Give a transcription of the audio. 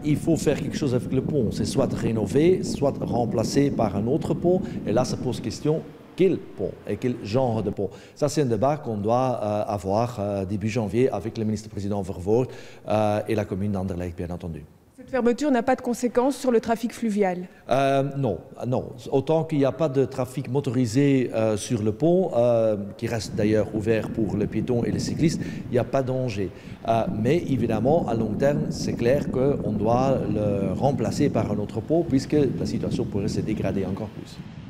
il faut faire quelque chose avec le pont. C'est soit rénové, soit remplacé par un autre pont. Et là, ça pose question. Quel pont et quel genre de pont? Ça, c'est un débat qu'on doit avoir début janvier avec le ministre-président Vervoort et la commune d'Anderlecht, bien entendu. Cette fermeture n'a pas de conséquences sur le trafic fluvial? Non. Autant qu'il n'y a pas de trafic motorisé sur le pont, qui reste d'ailleurs ouvert pour les piétons et les cyclistes, il n'y a pas de danger. Mais évidemment, à long terme, c'est clair qu'on doit le remplacer par un autre pont, puisque la situation pourrait se dégrader encore plus.